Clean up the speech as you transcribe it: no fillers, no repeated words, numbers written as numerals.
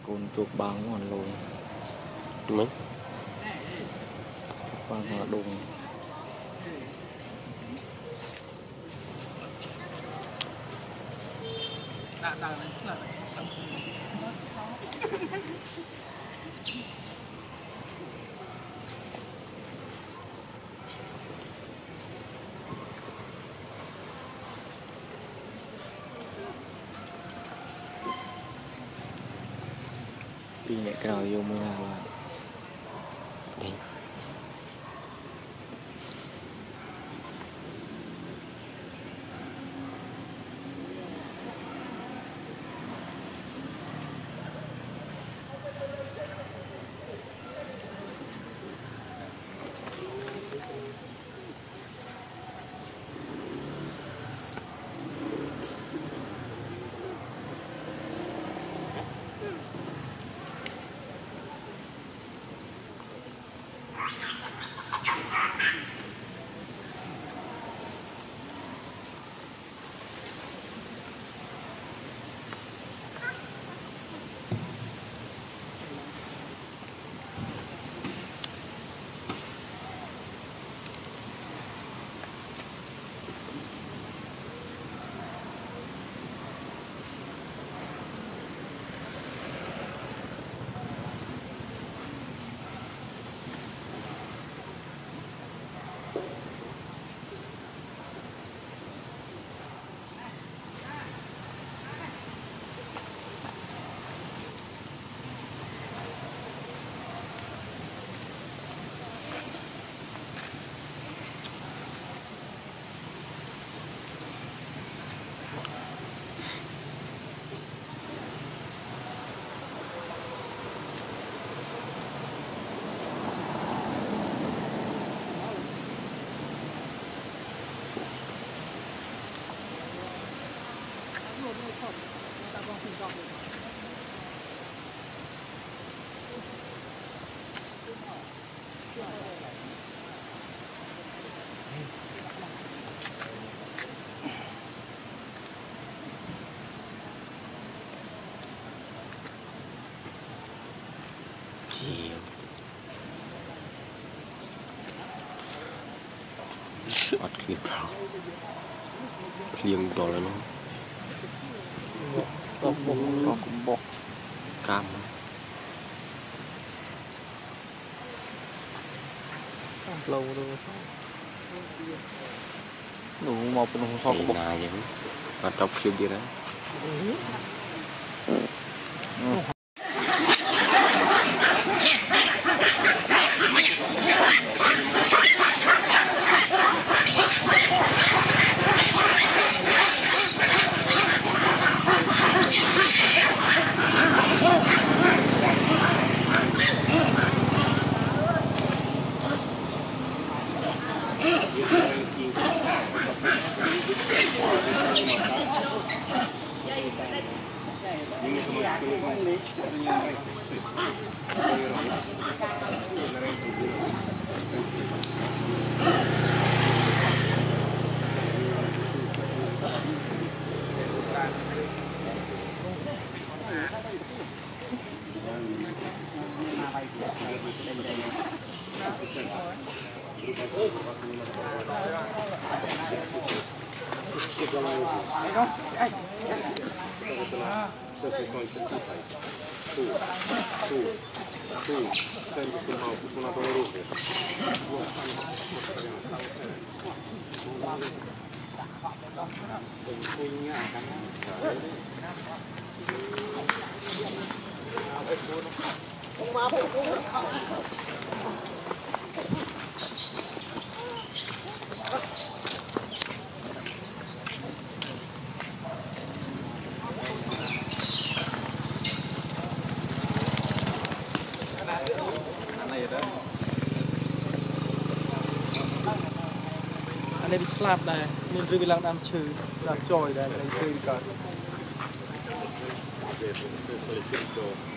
côn chuột băng hoàn luôn mấy băng hòa đùng đi nhẹ cái nào vô mới nào là đi ọt kia thảo liêng to lên nó cũng bọc cam lâu rồi đủ một cái nó bọc này vậy nó trọc siêu gì đấy anh ấy bị slap này mình rơi bị lăng đam trừ làm trồi đây chơi cả